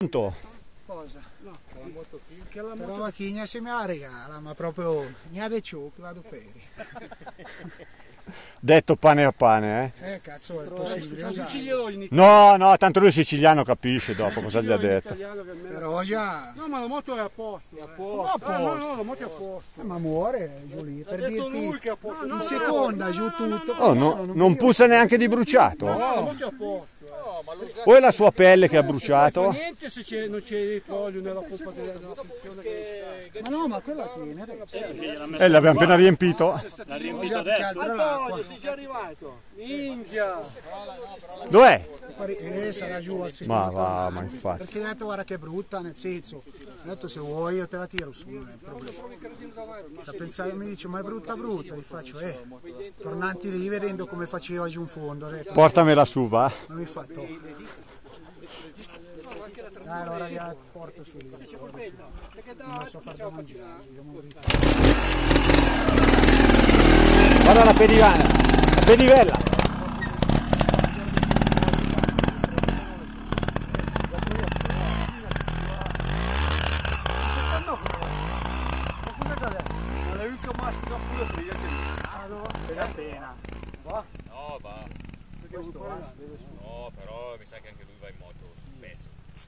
tanto. Cosa? No, la moto qui. Che Però la moto... ma chi se me la regala, ma proprio niente ciò che vado per. Detto pane a pane, Cazzo, è possibile. Siciliano in No, no, tanto lui siciliano capisce dopo cosa gli ha detto. italiano che me la- Però già... No, ma la moto è a posto. a No, posto. no, la moto è a posto. Ma muore giù lì, Ha per detto lui dirti che è a posto. in seconda giù tutto. Oh, no, non puzza neanche di bruciato? No, la moto è a posto. O è la sua pelle che ha Non bruciato? fa niente se non c'è l'olio nella pompa della frizione che sta. Ma no, ma quella tiene adesso. E l'abbiamo appena riempito. L'ha riempito Già più che adesso? altro l'acqua. Antonio, sei già arrivato. Minchia. Dov'è? Sarà giù al secondo. Ma va, tornante. ma infatti. Perché mi ha detto guarda che è brutta, nel senso, mi ha detto se vuoi io te la tiro su, non è un problema. Da pensare mi dice ma è brutta, gli faccio tornanti lì vedendo come faceva giù in fondo. Ho detto, Portamela su, va. non mi fa to. Allora ya porto su, non la so far da mangiare. Guarda la pedivana, la pedivella. Ma la Luca mastica pure prima che Se la pena. No, va. Questo va, si vede su. No, però mi sa che anche lui va in moto spesso.